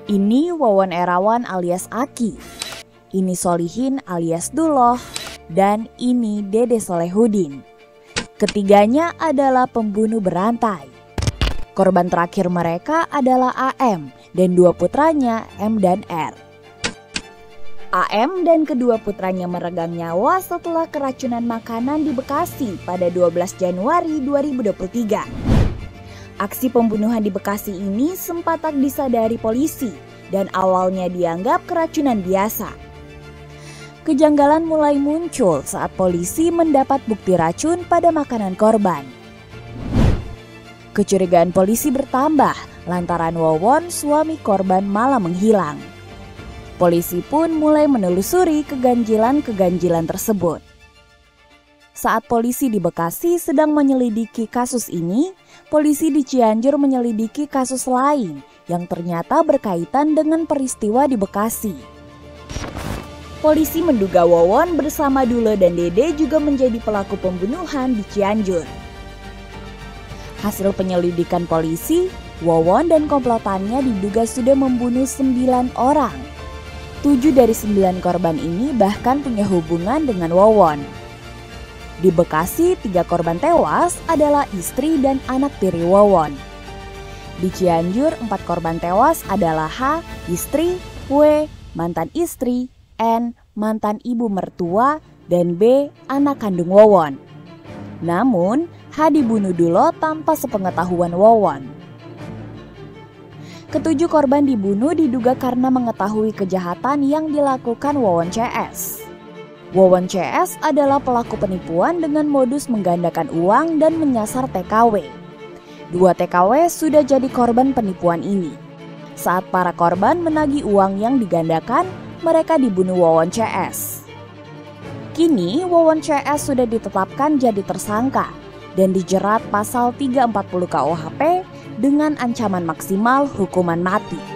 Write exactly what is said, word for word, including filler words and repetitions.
Ini Wawon Erawan alias Aki, ini Solihin alias Duloh, dan ini Dede Solehudin. Ketiganya adalah pembunuh berantai. Korban terakhir mereka adalah A M dan dua putranya M dan R. A M dan kedua putranya meregang nyawa setelah keracunan makanan di Bekasi pada dua belas Januari dua ribu dua puluh tiga. Aksi pembunuhan di Bekasi ini sempat tak disadari polisi dan awalnya dianggap keracunan biasa. Kejanggalan mulai muncul saat polisi mendapat bukti racun pada makanan korban. Kecurigaan polisi bertambah lantaran Wawon, suami korban, malah menghilang. Polisi pun mulai menelusuri keganjilan-keganjilan tersebut. Saat polisi di Bekasi sedang menyelidiki kasus ini, polisi di Cianjur menyelidiki kasus lain yang ternyata berkaitan dengan peristiwa di Bekasi. Polisi menduga Wawon bersama Duloh dan Dede juga menjadi pelaku pembunuhan di Cianjur. Hasil penyelidikan polisi, Wawon dan komplotannya diduga sudah membunuh sembilan orang. Tujuh dari sembilan korban ini bahkan punya hubungan dengan Wawon. Di Bekasi, tiga korban tewas adalah istri dan anak tiri Wawon. Di Cianjur, empat korban tewas adalah H, istri, W, mantan istri, N, mantan ibu mertua, dan B, anak kandung Wawon. Namun, H dibunuh Duloh tanpa sepengetahuan Wawon. Ketujuh korban dibunuh diduga karena mengetahui kejahatan yang dilakukan Wawon C S. Wawon C S adalah pelaku penipuan dengan modus menggandakan uang dan menyasar T K W. Dua T K W sudah jadi korban penipuan ini. Saat para korban menagih uang yang digandakan, mereka dibunuh Wawon C S. Kini Wawon C S sudah ditetapkan jadi tersangka dan dijerat pasal tiga ratus empat puluh K U H P dengan ancaman maksimal hukuman mati.